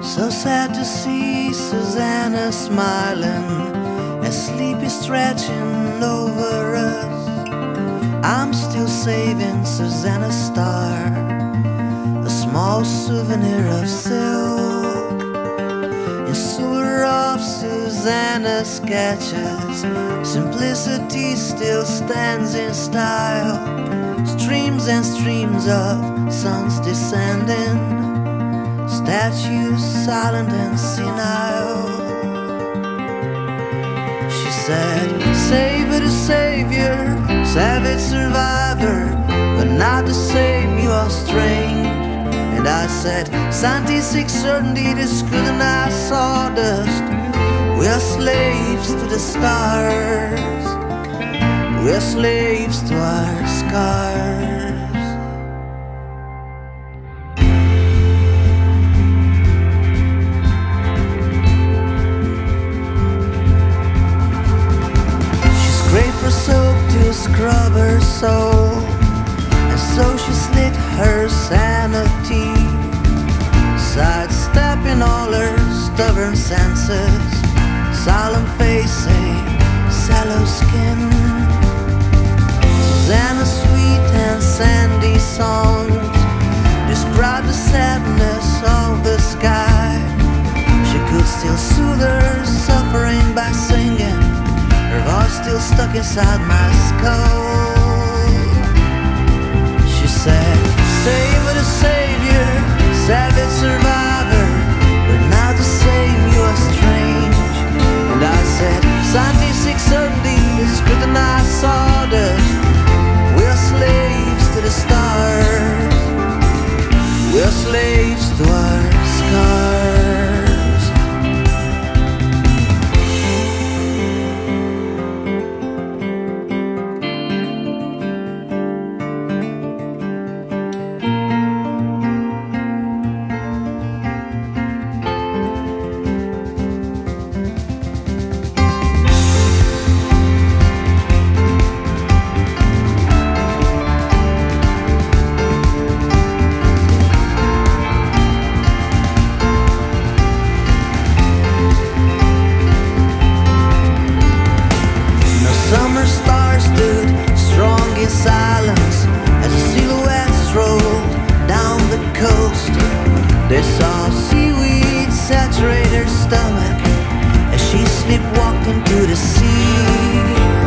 So sad to see Susanna smiling as sleep is stretching over us. I'm still saving Susanna's star, a small souvenir of silk. In sewer of Susanna's sketches, simplicity still stands in style. Streams and streams of suns descending, statues silent and senile. She said, "Savior to savior, savage survivor, but not the same, you are strange." And I said, "Scientific certainty, this couldn't I sawdust. We are slaves to the stars, we are slaves to our scars." Soap to scrub her soul, and so she slit her sanity, sidestepping all her stubborn senses. Solemn face, a sallow skin. Susanna's sweet and sandy songs describe the sadness of the sky. She could still soothe her suffering by singing, her voice still stuck inside my skull. She said, "Savior to savior, savage survivor, we're not the same, you are strange." And I said, "Scientific certainty is scrutinized sawdust. We are slaves to the stars, we are slaves to our scars." Summer stars stood strong in silence as the silhouettes rolled down the coast. They saw seaweed saturate her stomach as she sleepwalked into the sea.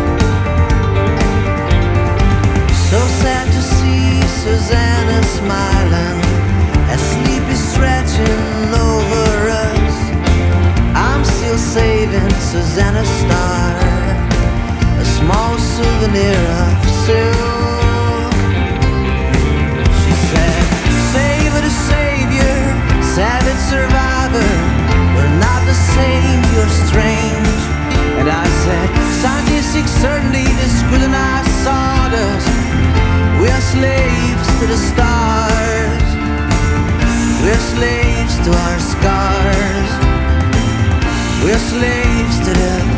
So sad to see Susanna smiling as sleep is stretching over us. I'm still saving Susanna's star, a small souvenir of silk. She said, "Savior to savior, savage survivor, we're not the same, you're strange." And I said, "Scientific certainty, this scrutinized sawdust. We are slaves to the stars, we are slaves to our scars, we are slaves to the